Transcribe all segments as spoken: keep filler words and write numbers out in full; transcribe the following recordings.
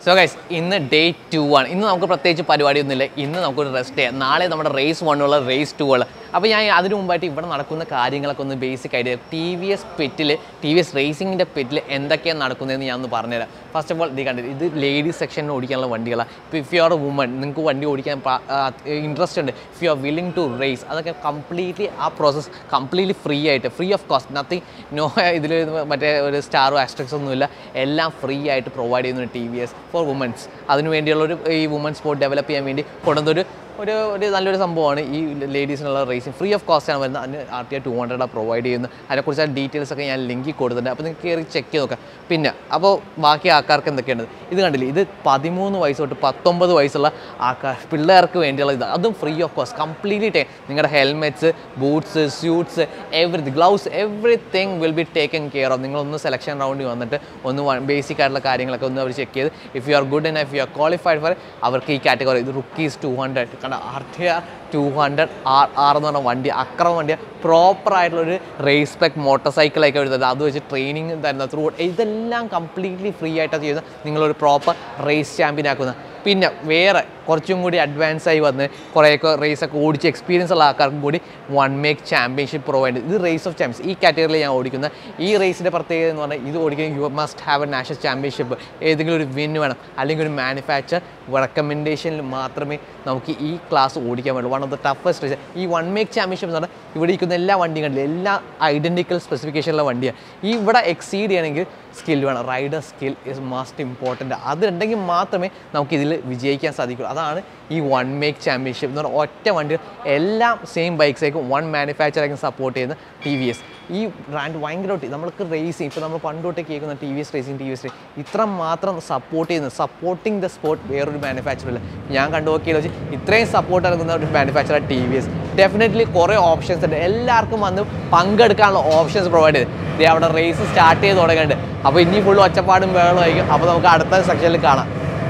So guys, in the day two one, in the Naka Padwadi, in the Naka rest day, Nale, the race one or race two. Apa yang ada rumah itu, ibarat narakuna karyangal aku nu basic idea. T V S pitile, T V S racing inde pitile, endaknya narakuna ni anu parnera. First of all, dikan itu ladies section odikanlah vandi kala. If you are a woman, nengku vandi odikan interested, if you are willing to race, adakah completely a process completely free it, free of cost, nothing, no, idile mate star or asterisk or nulla, ellam free it provide in T V S for women. Adinu vendi alloru women sport develop cheyan vendi kodandotru ഒരു ഒരു നല്ലൊരു സംഭവമാണ് ഈ ലേഡീസിനുള്ള racing free of cost ആണ് വരുന്നത്. അതിന് R T R two hundred provide ചെയ്യുന്നത്. അതിനെക്കുറിച്ച് ഡീറ്റെയിൽസ് ഒക്കെ ഞാൻ ലിങ്കിൽ കൊടുത്തിട്ടുണ്ട്. അപ്പോൾ നിങ്ങൾക്ക് കയറി ചെക്ക് ചെയ്ത് നോക്കാം. പിന്നെ അപ്പോൾ ബാക്കി ആൾക്കാർക്ക് എന്തൊക്കെയാണ് ഇത് കണ്ടില്ലേ, ഇത് പതിമൂന്ന് വയസ്സ് തൊട്ട് പത്തൊമ്പത് വയസ്സുള്ള ആൾക്കാർ പിള്ളേർക്ക് വേണ്ടിയുള്ള ഇത്, അതും free of cost completely take. നിങ്ങളുടെ helmets, boots, suits, every gloves, everything will be taken care of. നിങ്ങളൊന്ന് സെലക്ഷൻ റൗണ്ടിൽ വന്നിട്ട് ഒന്ന് ബേസിക് ആയിട്ടുള്ള കാര്യങ്ങളൊക്കെ ഒന്ന് അവർ ചെക്ക് ചെയ്ത് if you are good and if you are qualified for അവർക്ക് ഈ കാറ്റഗറി ഇത് rookies two hundred R T R two hundred R R എന്ന് പറഞ്ഞ വണ്ടി അക്രമ വണ്ടിയാണ്. പ്രോപ്പറായിട്ടുള്ളൊരു റേസ് സ്പെക് മോട്ടോർ സൈക്കിളൊക്കെ എടുത്തത്, അത് വെച്ച് ട്രെയിനിങ് തരുന്ന ത്രൂ ഇതെല്ലാം കംപ്ലീറ്റ്ലി ഫ്രീ ആയിട്ടാണ് ചെയ്യുന്നത്. നിങ്ങളൊരു പ്രോപ്പർ റേസ് ചാമ്പ്യൻ ആക്കുന്നത്. പിന്നെ വേറെ കുറച്ചും കൂടി അഡ്വാൻസ് ആയി വന്ന് കുറേയൊക്കെ റേസൊക്കെ ഓടിച്ച് എക്സ്പീരിയൻസ് ഉള്ള ആൾക്കാർക്കും കൂടി വൺ മേക്ക് ചാമ്പ്യൻഷിപ്പ് പ്രൊവൈഡ്. ഇത് റേസ് ഓഫ് ചാമ്പ്യൻസ് ഈ കാറ്റഗറിയിൽ ഞാൻ ഓടിക്കുന്നത്. ഈ റേസിൻ്റെ പ്രത്യേകത എന്ന് പറഞ്ഞാൽ ഇത് ഓടിക്കുന്നത് you must have a national championship, ഏതെങ്കിലും ഒരു വിൻ വേണം, അല്ലെങ്കിൽ ഒരു മാനുഫാക്ചർ റെക്കമെൻഡേഷനിൽ മാത്രമേ നമുക്ക് ഈ ക്ലാസ് ഓടിക്കാൻ പറ്റുള്ളൂ. One of the toughest race ഈ വൺ മേക്ക് ചാമ്പ്യൻഷിപ്പ് എന്ന് പറഞ്ഞാൽ ഇവിടെ ഇരിക്കുന്ന എല്ലാ വണ്ടിയും കണ്ടില്ല, എല്ലാ ഐഡൻറ്റിക്കൽ സ്പെസിഫിക്കേഷനുള്ള വണ്ടിയാണ്. ഈ ഇവിടെ എക്സീഡ് ചെയ്യണമെങ്കിൽ സ്കിൽ വേണം. Rider skill is must important. അതുണ്ടെങ്കിൽ മാത്രമേ നമുക്കിതിൽ വിജയിക്കാൻ സാധിക്കുള്ളൂ. അതാണ് ഈ വൺ മേക്ക് ചാമ്പ്യൻഷിപ്പ് എന്ന് പറഞ്ഞാൽ. ഒറ്റ വണ്ടി എല്ലാം സെയിം ബൈക്സ് ആയിരിക്കും, വൺ മാനുഫാക്ചറായിരിക്കും സപ്പോർട്ട് ചെയ്യുന്ന ടി വി എസ്. ഈ ബ്രാൻഡ് ഭയങ്കരമായിട്ട് നമ്മൾക്ക് റേസിങ് ഇപ്പോൾ നമ്മൾ പണ്ടോട്ട് കേൾക്കുന്ന T V S racing T V S racing ഇത്ര മാത്രം സപ്പോർട്ട് ചെയ്യുന്നത്, സപ്പോർട്ടിങ് ദ സ്പോർട്ട് വേറൊരു മാനുഫാക്ചർ ഇല്ല. ഞാൻ കണ്ടു നോക്കിയെന്ന് വെച്ചാൽ ഇത്രയും സപ്പോർട്ട് ഇറങ്ങുന്ന ഒരു manufacture T V S. Definitely കുറേ ഓപ്ഷൻസ് ഉണ്ട്, എല്ലാവർക്കും വന്ന് പങ്കെടുക്കാനുള്ള ഓപ്ഷൻസ് പ്രൊവൈഡ് ചെയ്ത് ദേ അവിടെ റേസ് സ്റ്റാർട്ട് ചെയ്ത് തുടങ്ങിയിട്ടുണ്ട്. അപ്പോൾ ഇനി ഫുൾ ഒച്ചപ്പാടും ബഹളമായിരിക്കും. അപ്പോൾ നമുക്ക് അടുത്ത സെക്ഷനിൽ കാണാം.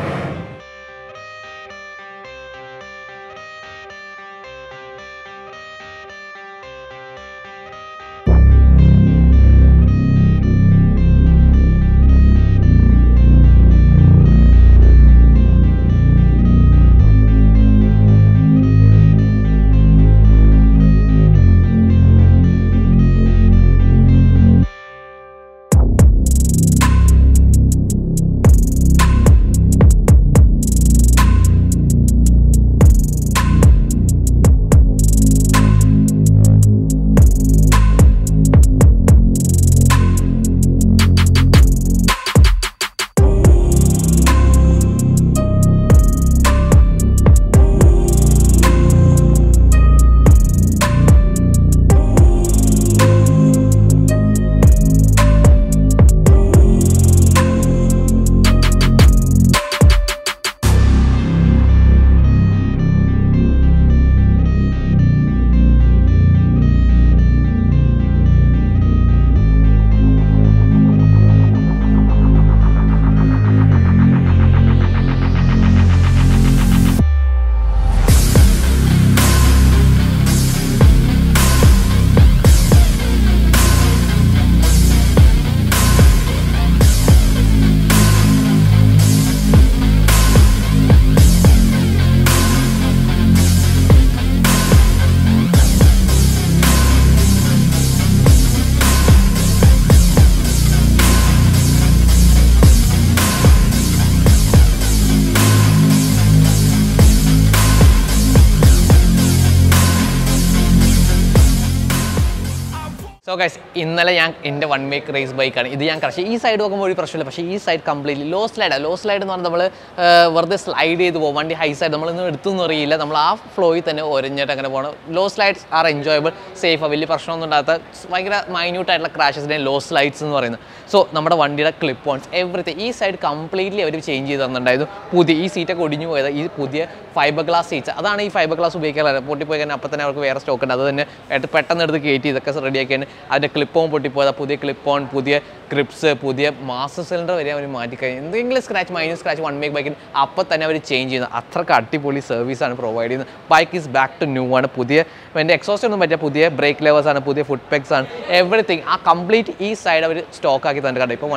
So guys, ഇന്നലെ ഞാൻ എൻ്റെ വൺ മേക്ക് റേസ് ബൈക്കാണ് ഇത്. ഞാൻ കറക്റ്റ് ഈ സൈഡ് നോക്കുമ്പോൾ ഒരു പ്രശ്നമില്ല, പക്ഷേ ഈ സൈഡ് കംപ്ലീറ്റ്ലി ലോ സ്ലൈഡാണ്. ലോ സ്ലൈഡ് എന്ന് പറഞ്ഞാൽ നമ്മൾ വെറുതെ സ്ലൈഡ് ചെയ്ത് പോകും. വണ്ടി ഹൈ സൈഡ് നമ്മളൊന്നും എടുത്തൊന്നും അറിയില്ല, നമ്മൾ ആ ഫ്ലോയിൽ തന്നെ ഒരഞ്ഞിട്ട് അങ്ങനെ പോകണം. ലോ സ്ലൈഡ്സ് ആർ എൻജോയബിൾ, സേഫാണ്, വലിയ പ്രശ്നമൊന്നും ഉണ്ടാകാത്ത ഭയങ്കര മൈന്യൂട്ടായിട്ടുള്ള ക്രാഷസിനെ ലോ സ്ലൈഡ്സ് എന്ന് പറയുന്നത്. സോ നമ്മുടെ വണ്ടിയുടെ ക്ലിപ്പ് ഓൺസ് എവറിത്തിങ് ഈ സൈഡ് കംപ്ലീറ്റ്ലി അവർ ചേഞ്ച് ചെയ്ത് തന്നിട്ടുണ്ടായിരുന്നു. പുതിയ ഈ സീറ്റൊക്കെ ഒടിഞ്ഞു പോയത് ഈ പുതിയ ഫൈബർ ഗ്ലാസ് സീറ്റ്സ്, അതാണ് ഈ ഫൈബർ ഗ്ലാസ് ഉപയോഗിക്കാറ്. പൊട്ടിപ്പോയി കഴിഞ്ഞാൽ അപ്പം തന്നെ അവർക്ക് വേറെ സ്റ്റോക്ക് ഉണ്ട്, അത് തന്നെ പെട്ടെന്ന് എടുത്ത് കയറ്റി ഇതൊക്കെ റെഡിയാക്കിയാണ്. അതിൻ്റെ ക്ലിപ്പ് ഓൺ പൊട്ടിപ്പോയത്, പുതിയ ക്ലിപ്പ് ഓൺ, പുതിയ ക്രിപ്സ്, പുതിയ മാസ്റ്റർ സിലിണ്ടർ വരെ അവർ മാറ്റിക്കഴിഞ്ഞു. എന്തെങ്കിലും scratch minus scratch one make ബൈക്കിന് അപ്പം തന്നെ അവർ ചേഞ്ച് ചെയ്യുന്നത്. അത്രയ്ക്ക് അടിപൊളി സർവീസാണ് പ്രൊവൈഡ് ചെയ്യുന്നത്. Bike is back to new ആണ്. പുതിയ എൻ്റെ എക്സോസ്റ്റ് ഒന്നും പറ്റിയ പുതിയ ബ്രേക്ക് ലെവേഴ്സ് ആണ്, പുതിയ ഫുഡ് പെക്സ് ആണ്, എവറിത്തിങ് ആ കംപ്ലീറ്റ് ഈ സൈഡ് അവർ സ്റ്റോക്ക് ആക്കി തന്നെ കണ്ടു. ഇപ്പോൾ വണ്ടി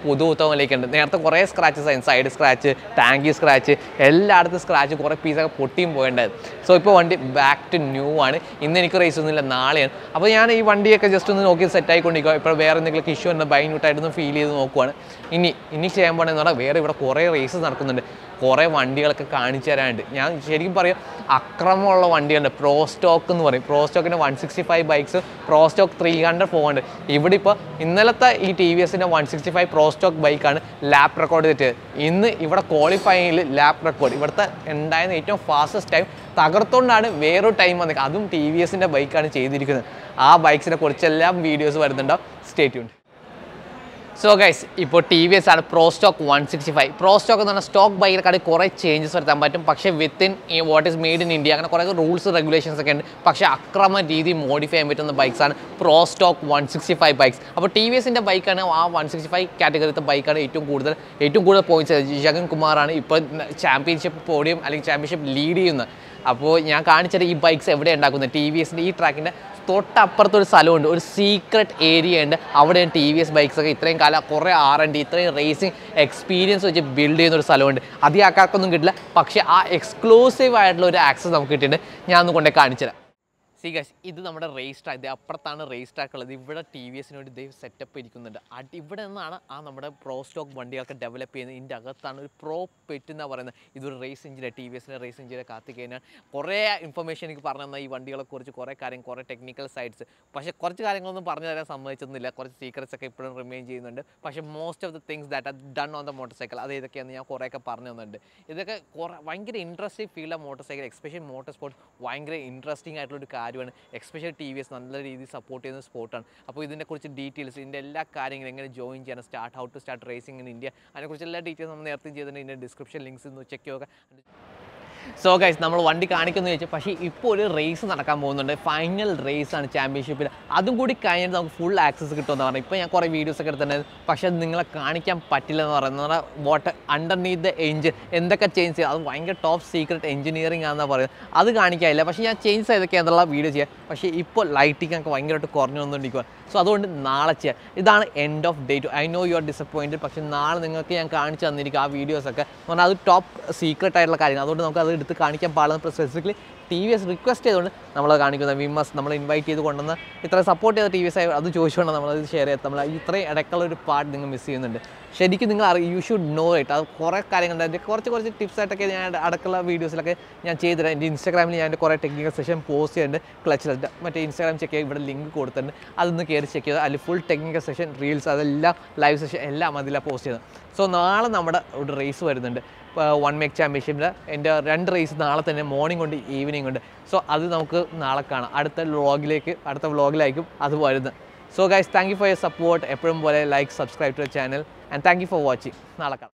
പുതുത്തവനിലേക്കുണ്ട്. നേരത്തെ കുറേ സ്ക്രാച്ചസ് ആയിരുന്നു, സൈഡ് സ്ക്രാച്ച്, ടാങ്കി സ്ക്രാച്ച്, എല്ലായിടത്തും സ്ക്രാച്ച്, കുറേ പീസൊക്കെ പൊട്ടിയും പോയിട്ടുണ്ടായിരുന്നു. സോ ഇപ്പോൾ വണ്ടി ബാക്ക് ടു ന്യൂ ആണ്. ഇന്ന് എനിക്ക് റേസ് ഒന്നുമില്ല, നാളെയാണ്. അപ്പോൾ ഞാൻ ഈ വണ്ടിയൊക്കെ ജസ്റ്റ് ഒന്ന് നോക്കി സെറ്റ് ആയിക്കൊണ്ടിരിക്കുക. ഇപ്പോൾ വേറെ എന്തെങ്കിലും ഇഷ്യൂ ഉണ്ട് ബൈന്യൂട്ടായിട്ടൊന്ന് ഫീൽ ചെയ്ത് നോക്കുവാണ്. ഇനി ഇനി ചെയ്യാൻ പോകണമെന്ന് പറഞ്ഞാൽ വേറെ ഇവിടെ കുറേ റേസസ് നടക്കുന്നുണ്ട്, കുറേ വണ്ടികളൊക്കെ കാണിച്ചു തരാനുണ്ട്. ഞാൻ ശരിക്കും പറയും അക്രമമുള്ള വണ്ടികളുണ്ട്. പ്രോ സ്റ്റോക്ക് എന്ന് പറയും, പ്രോ സ്റ്റോക്കിൻ്റെ one sixty five bikes, pro stock three hundred four hundred. ഇവിടെ ഇപ്പോൾ ഇന്നലത്തെ ഈ ടി വി എസിൻ്റെ one sixty five pro stock ബൈക്കാണ് ലാപ്പ് റെക്കോർഡ് ചെയ്തിട്ട് ഇന്ന് ഇവിടെ ക്വാളിഫയിങ്ങിൽ ലാപ്പ് റെക്കോർഡ്, ഇവിടുത്തെ ഉണ്ടായിരുന്ന ഏറ്റവും ഫാസ്റ്റസ്റ്റ് ടൈം തകർത്തുകൊണ്ടാണ് വേറൊരു ടൈം വന്നത്. അതും ടി വി എസിൻ്റെ ബൈക്കാണ് ചെയ്തിരിക്കുന്നത്. ആ ബൈക്സിനെ കുറിച്ചെല്ലാം വീഡിയോസ് വരുന്നുണ്ടാവും. Stay tuned. സോ ഗൈസ്, ഇപ്പോൾ ടി വി എസ് ആണ് pro stock one sixty five. Pro stock എന്ന് പറഞ്ഞാൽ സ്റ്റോക്ക് ബൈക്കിനെക്കാട്ടി കുറേ ചേഞ്ചസ് വരുത്താൻ പറ്റും, പക്ഷേ വിത്തിൻ ഈ what is made in India അങ്ങനെ കുറേ റൂൾസ് റെഗുലേഷൻസ് ഒക്കെ ഉണ്ട്. പക്ഷേ അക്രമ രീതി മോഡിഫൈ ചെയ്യാൻ പറ്റുന്ന ബൈക്സാണ് pro stock one sixty five bikes. അപ്പോൾ ടി വി എസിൻ്റെ ബൈക്കാണ് ആ വൺ സിക്സ്റ്റി ഫൈവ് കാറ്റഗറിത്തെ ബൈക്കാണ് ഏറ്റവും കൂടുതൽ ഏറ്റവും കൂടുതൽ പോയിന്റ്സ്. ജഗൻ കുമാറാണ് ഇപ്പോൾ ചാമ്പ്യൻഷിപ്പ് പോഡിയം അല്ലെങ്കിൽ ചാമ്പ്യൻഷിപ്പ് ലീഡ് ചെയ്യുന്നത്. അപ്പോൾ ഞാൻ കാണിച്ചത് ഈ ബൈക്സ് എവിടെ ഉണ്ടാക്കുന്നത്, ടി വി എസിൻ്റെ ഈ ട്രാക്കിൻ്റെ തൊട്ടപ്പുറത്തൊരു സ്ഥലമുണ്ട്, ഒരു സീക്രട്ട് ഏരിയ ഉണ്ട്. അവിടെയാണ് ടി വി എസ് ബൈക്സൊക്കെ ഇത്രയും കാലം കുറേ ആർ എൻ ഡി ഇത്രയും റേസിംഗ് എക്സ്പീരിയൻസ് വെച്ച് ബിൽഡ് ചെയ്യുന്ന ഒരു സ്ഥലമുണ്ട്. അത് ഈ ആൾക്കാർക്കൊന്നും കിട്ടില്ല, പക്ഷേ ആ എക്സ്ക്ലൂസീവ് ആയിട്ടുള്ള ഒരു ആക്സസ് നമുക്ക് കിട്ടിയിട്ടുണ്ട്. ഞാൻ ഒന്ന് കൊണ്ടേ കാണിച്ചു തരാം. സി ഗൈസ്, ഇത് നമ്മുടെ റേസ് ട്രാക്ക്, ഇത് അപ്പുറത്താണ് റേസ് ട്രാക്ക് ഉള്ളത്. ഇവിടെ ടി വി എസിന് വേണ്ടി ഇതേ സെറ്റപ്പ് ഇരിക്കുന്നുണ്ട്. അടി ഇവിടെ നിന്നാണ് ആ നമ്മുടെ പ്രോ സ്റ്റോക്ക് വണ്ടികളൊക്കെ ഡെവലപ്പ് ചെയ്യുന്നത്. ഇതിൻ്റെ അകത്താണ് ഒരു പ്രോ പെറ്റ് എന്നാണ് പറയുന്നത്. ഇതൊരു റേസ് എഞ്ചിനെ, ടി വി എസിൻ്റെ റേസ് എഞ്ചിനെ കാത്തി കഴിഞ്ഞാൽ കുറേ ഇൻഫർമേഷൻ എനിക്ക് പറഞ്ഞു തന്നാൽ ഈ വണ്ടികളെക്കുറിച്ച് കുറേ കാര്യം, കുറേ ടെക്നിക്കൽ സൈഡ്സ്. പക്ഷേ കുറച്ച് കാര്യങ്ങളൊന്നും പറഞ്ഞു തരാൻ സമ്മതിച്ചൊന്നുമില്ല, കുറച്ച് സീക്രറ്റ്സ് ഒക്കെ ഇപ്പോഴും റിമെയിൻ ചെയ്യുന്നുണ്ട്. പക്ഷേ most of the things that are done on the motorcycle, അത് ഇതൊക്കെയാണ് ഞാൻ കുറേയൊക്കെ പറഞ്ഞു തന്നിട്ടുണ്ട്. ഇതൊക്കെ കുറേ ഭയങ്കര interesting field of motorcycle, especially motorsports ഭയങ്കര ഇൻട്രസ്റ്റിംഗ് ആയിട്ടുള്ളൊരു കാര്യമാണ്. എക്സ്പെഷ്യലി ടി വി എസ് നല്ല രീതിയിൽ സപ്പോർട്ട് ചെയ്യുന്ന സ്പോർട്ടാണ്. അപ്പോൾ ഇതിനെക്കുറിച്ച് ഡീറ്റെയിൽസ്, ഇതിൻ്റെ എല്ലാ കാര്യങ്ങളും എങ്ങനെ ജോയിൻ ചെയ്യണം, start how to start racing in India, അതിനെക്കുറിച്ച് എല്ലാ ഡീറ്റെയിൽസ് നമ്മൾ നേരത്തെ ചെയ്തിട്ടുണ്ട്. ഇതിൻ്റെ ഡിസ്ക്രിപ്ഷൻ ലിങ്ക്സ് ഒന്ന് ചെക്ക് ചെയ്യുക. സോ ഗൈസ്, നമ്മൾ വണ്ടി കാണിക്കുന്നു ചോദിച്ചാൽ, പക്ഷേ ഇപ്പോൾ ഒരു റേസ് നടക്കാൻ പോകുന്നുണ്ട്. ഫൈനൽ റേസാണ് ചാമ്പ്യൻഷിപ്പിൽ. അതും കൂടി കഴിഞ്ഞിട്ട് നമുക്ക് ഫുൾ ആക്സസ് കിട്ടുമെന്ന് പറഞ്ഞു. ഇപ്പോൾ ഞാൻ കുറേ വീഡിയോസ് ഒക്കെ എടുത്തിട്ടുണ്ടായിരുന്നു, പക്ഷേ അത് നിങ്ങളെ കാണിക്കാൻ പറ്റില്ല എന്ന് പറയുന്നത്. വാട്ട് അണ്ടർനീത്ത് ദ എഞ്ചിൻ എന്തൊക്കെ ചേഞ്ച് ചെയ്യുക, അത് ഭയങ്കര ടോപ്പ് സീക്രട്ട് എഞ്ചിനീയറിംഗ് ആണെന്നാണ് പറയുന്നത്. അത് കാണിക്കാനില്ല, പക്ഷേ ഞാൻ ചേഞ്ച് ചെയ്തൊക്കെയാണെന്നുള്ള വീഡിയോ ചെയ്യാം. പക്ഷേ ഇപ്പോൾ ലൈറ്റിംഗ് ഒക്കെ ഭയങ്കരമായിട്ട് കുറഞ്ഞു വന്നുകൊണ്ടിരിക്കുക. സോ അതുകൊണ്ട് നാളെ ചെയ്യാം. ഇതാണ് end of day two. I know you are disappointed, പക്ഷേ നാളെ നിങ്ങൾക്ക് ഞാൻ കാണിച്ചു തന്നിരിക്കും ആ വീഡിയോസൊക്കെ. പറഞ്ഞാൽ അത് ടോപ്പ് സീക്രട്ട് ആയിട്ടുള്ള കാര്യങ്ങൾ, അതുകൊണ്ട് നമുക്ക് അത് എടുത്ത് കാണിക്കാൻ പാടുന്ന specifically T V S request ചെയ്തുകൊണ്ട് നമ്മൾ കാണിക്കുന്നത്. വി മസ്റ്റ് നമ്മൾ ഇൻവൈറ്റ് ചെയ്ത് കൊണ്ടുവന്ന് ഇത്ര സപ്പോർട്ട് ചെയ്ത ടി വി എസ് ആയി അത് ചോദിച്ചുകൊണ്ട് നമ്മളത് ഷെയർ ചെയ്ത് നമ്മൾ ഇത്രയും ഇടയ്ക്കുള്ള ഒരു പാർട്ട് നിങ്ങൾ മിസ് ചെയ്യുന്നുണ്ട്. ശരിക്കും നിങ്ങൾ അറിയാം, യു ഷുഡ് നോ ഇറ്റ്. അത് കുറേ കാര്യങ്ങളുണ്ട്, അതിൻ്റെ കുറച്ച് കുറച്ച് ടിപ്സ് ആയിട്ടൊക്കെ ഞാൻ അടക്കമുള്ള വീഡിയോസിലൊക്കെ ഞാൻ ചെയ്തിട്ടുണ്ട്. എൻ്റെ ഇൻസ്റ്റാഗ്രാമിൽ ഞാൻ എൻ്റെ കുറേ ടെക്നിക്കൽ സെഷൻ പോസ്റ്റ് ചെയ്യുന്നുണ്ട്. ക്ലച്ചിൽ മറ്റേ ഇൻസ്റ്റാഗ്രാം ചെക്ക് ചെയ്യുക, ഇവിടെ ലിങ്ക് കൊടുത്തിട്ടുണ്ട്, അതൊന്ന് കയറി ചെക്ക് ചെയ്ത് അതിൽ ഫുൾ ടെക്നിക്കൽ സെഷൻ, റീൽസ്, അതെല്ലാം ലൈവ് സെഷൻ എല്ലാം അതിലാണ് പോസ്റ്റ് ചെയ്യുന്നത്. സോ നാളെ നമ്മുടെ ഒരു റേസ് വരുന്നുണ്ട്, വൺ മേക്ക് ചാമ്പ്യൻഷിപ്പിൽ. എൻ്റെ രണ്ട് റേസ് നാളെ തന്നെ, മോർണിംഗ് ഉണ്ട് ഈവനിങ് ഉണ്ട്. സോ അത് നമുക്ക് നാളെ കാണാം. അടുത്ത വ്ളോഗിലേക്ക് അടുത്ത വ്ളോഗിലായിരിക്കും അത് വരുന്നത്. So guys, thank you for your support. എപ്പോഴും പോലെ like, subscribe to the channel and thank you for watching. നാളെ കാണാം.